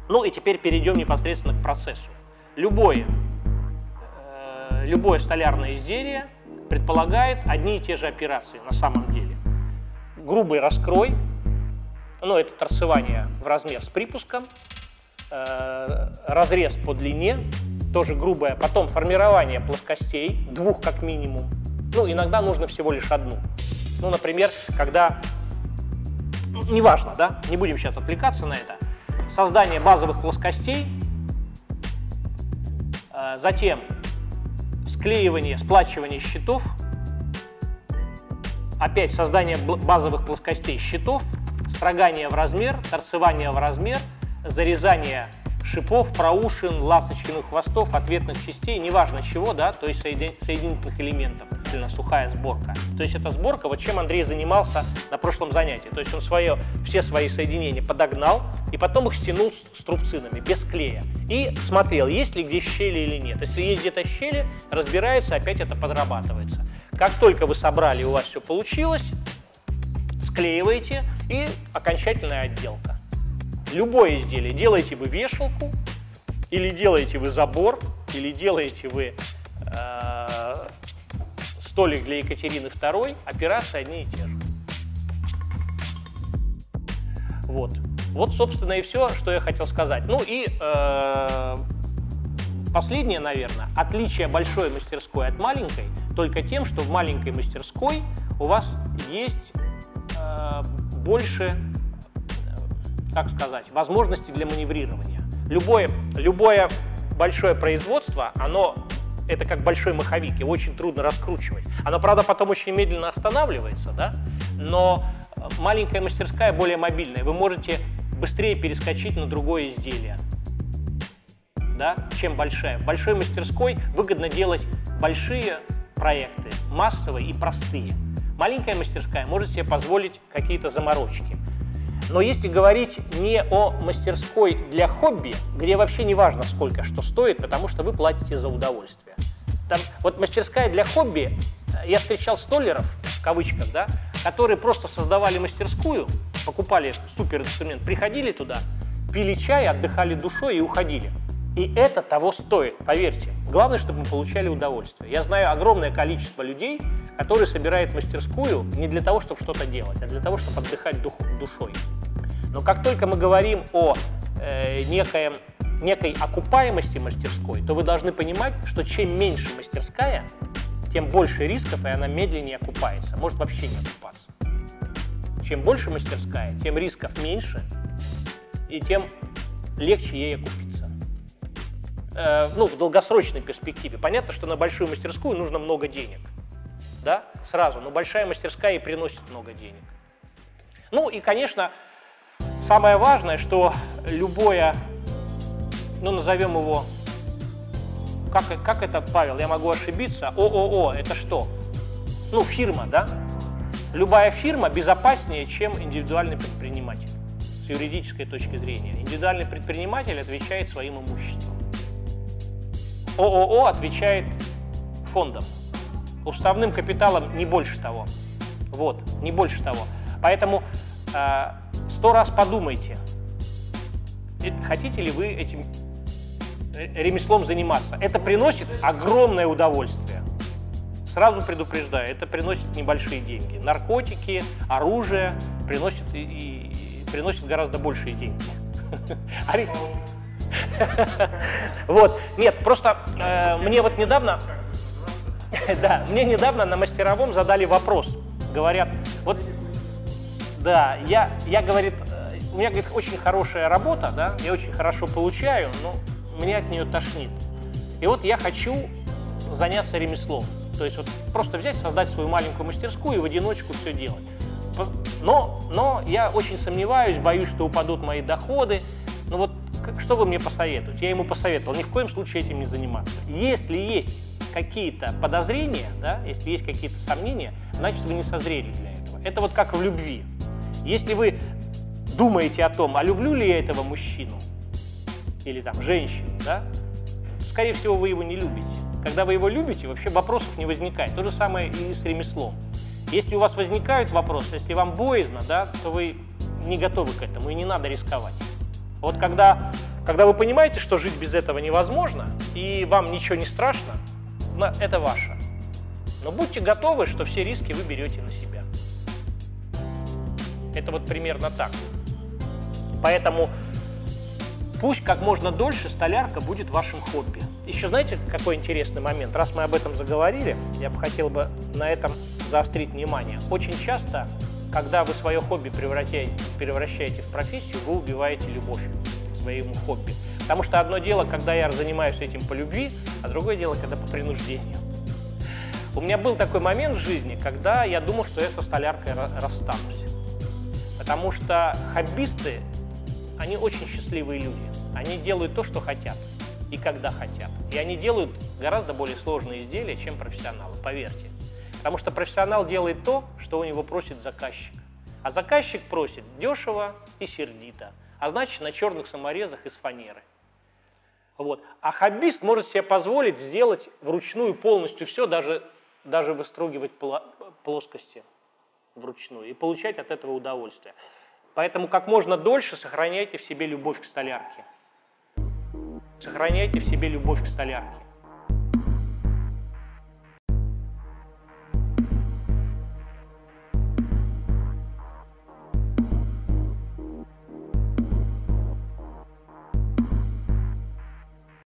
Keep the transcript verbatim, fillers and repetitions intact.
Ну и теперь перейдем непосредственно к процессу. Любое, э, любое столярное изделие предполагает одни и те же операции на самом деле. Грубый раскрой, ну это торцевание в размер с припуском, э, разрез по длине, тоже грубое, потом формирование плоскостей, двух как минимум, ну иногда нужно всего лишь одну. Ну, например, когда, ну, неважно, да, не будем сейчас отвлекаться на это, создание базовых плоскостей, э, затем склеивание, сплачивание щитов, опять создание базовых плоскостей щитов, строгание в размер, торцевание в размер, зарезание шипов, проушин, ласточкиных хвостов, ответных частей, неважно чего, да, то есть соединительных элементов, сильно сухая сборка. То есть это сборка, вот чем Андрей занимался на прошлом занятии. То есть он свое, все свои соединения подогнал и потом их стянул с трубцинами, без клея. И смотрел, есть ли где щели или нет. Если есть где-то щели, разбирается, опять это подрабатывается. Как только вы собрали, у вас все получилось, склеиваете и окончательная отделка. Любое изделие, делаете вы вешалку, или делаете вы забор, или делаете вы э, столик для Екатерины второй, операции одни и те же. Вот. Вот, собственно, и все, что я хотел сказать. Ну и э, последнее, наверное, отличие большой мастерской от маленькой только тем, что в маленькой мастерской у вас есть э, больше, как сказать, возможностей для маневрирования. Любое, любое большое производство, оно это как большой маховик, его очень трудно раскручивать. Оно, правда, потом очень медленно останавливается, да? Но маленькая мастерская более мобильная. Вы можете быстрее перескочить на другое изделие, да, чем большая. В большой мастерской выгодно делать большие проекты, массовые и простые. Маленькая мастерская может себе позволить какие-то заморочки. Но если говорить не о мастерской для хобби, где вообще не важно, сколько что стоит, потому что вы платите за удовольствие. Там, вот мастерская для хобби, я встречал столяров, в кавычках, да, которые просто создавали мастерскую, покупали суперинструмент, приходили туда, пили чай, отдыхали душой и уходили. И это того стоит, поверьте. Главное, чтобы мы получали удовольствие. Я знаю огромное количество людей, которые собирают мастерскую не для того, чтобы что-то делать, а для того, чтобы отдыхать дух, душой. Но как только мы говорим о э, некоем, некой окупаемости мастерской, то вы должны понимать, что чем меньше мастерская, тем больше рисков, и она медленнее окупается, может вообще не окупаться. Чем больше мастерская, тем рисков меньше, и тем легче ей окупиться. Э, ну, в долгосрочной перспективе. Понятно, что на большую мастерскую нужно много денег, да, сразу, но большая мастерская и приносит много денег. Ну и, конечно, самое важное, что любое, ну, назовем его, как, как это, Павел, я могу ошибиться, ООО, это что? Ну, фирма, да? Любая фирма безопаснее, чем индивидуальный предприниматель, с юридической точки зрения. Индивидуальный предприниматель отвечает своим имуществом. ООО отвечает фондом, уставным капиталом не больше того. Вот, не больше того. Поэтому э, сто раз подумайте, хотите ли вы этим ремеслом заниматься. Это приносит огромное удовольствие. Сразу предупреждаю, это приносит небольшие деньги. Наркотики, оружие приносит, и, и, и приносит гораздо большие деньги. Вот, нет, просто э, мне вот недавно, да, мне недавно на мастеровом задали вопрос. Говорят, вот, да, я, я говорит, у меня, говорит, очень хорошая работа, да, я очень хорошо получаю, но меня от нее тошнит. И вот я хочу заняться ремеслом. То есть вот просто взять, создать свою маленькую мастерскую и в одиночку все делать. Но, но я очень сомневаюсь, боюсь, что упадут мои доходы. Ну вот что вы мне посоветуете? Я ему посоветовал ни в коем случае этим не заниматься. Если есть какие-то подозрения, да, если есть какие-то сомнения, значит вы не созрели для этого. Это вот как в любви. Если вы думаете о том, а люблю ли я этого мужчину, или там женщину, да, скорее всего, вы его не любите. Когда вы его любите, вообще вопросов не возникает. То же самое и с ремеслом. Если у вас возникают вопросы, если вам боязно, да, то вы не готовы к этому, и не надо рисковать. Вот когда Когда вы понимаете, что жить без этого невозможно, и вам ничего не страшно, это ваше. Но будьте готовы, что все риски вы берете на себя. Это вот примерно так. Поэтому пусть как можно дольше столярка будет вашим хобби. Еще знаете, какой интересный момент? Раз мы об этом заговорили, я бы хотел бы на этом заострить внимание. Очень часто, когда вы свое хобби превращаете, превращаете в профессию, вы убиваете любовь к своему хобби. Потому что одно дело, когда я занимаюсь этим по любви, а другое дело, когда по принуждению. У меня был такой момент в жизни, когда я думал, что я со столяркой расстанусь. Потому что хоббисты, они очень счастливые люди. Они делают то, что хотят и когда хотят. И они делают гораздо более сложные изделия, чем профессионалы, поверьте. Потому что профессионал делает то, что у него просит заказчик. А заказчик просит дешево и сердито, а значит на черных саморезах из фанеры. Вот. А хоббист может себе позволить сделать вручную полностью все, даже, даже выстругивать плоскости вручную и получать от этого удовольствие. Поэтому как можно дольше сохраняйте в себе любовь к столярке. Сохраняйте в себе любовь к столярке.